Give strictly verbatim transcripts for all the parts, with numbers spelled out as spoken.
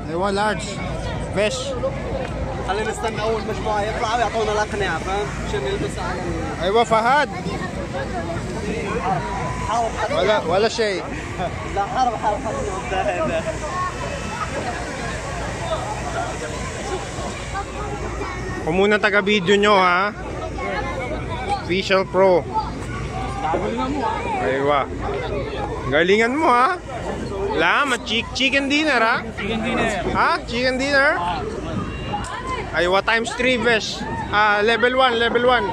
ايوه لارج فيش. خلينا نستنى اول مجموعه يطلعوا يعطونا الاقنعه فاهم عشان نلبس على ال... ايوه فهد ولا ولا شيء. لا حرب حرب حرب. Kung muna taga-video nyo ha. Official Pro. Aywa. Galingan mo ha. Lama, chicken dinner ha. Chicken dinner. Ha? Chicken dinner? Aywa times three besh. Ah, level one, level one.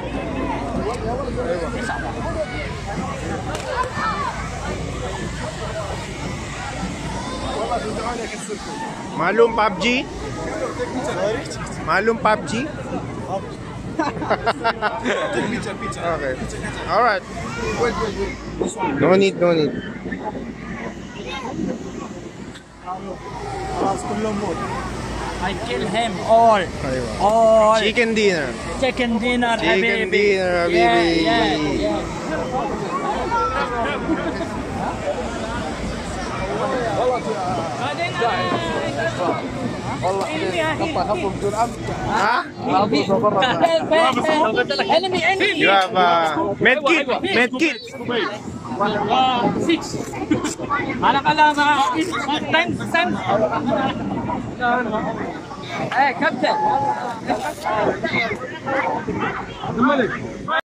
Malum P U B G? Malum P U B G? Okay. All right. No need, no need. I kill him all. All. Chicken dinner. Chicken dinner. Chicken habibi. dinner, habibi. Yeah, yeah, yeah. Huh? Enemy, enemy. You have uh, medkit, medkit. Six. Anak ka lang mga ten, ten. Eh, captain.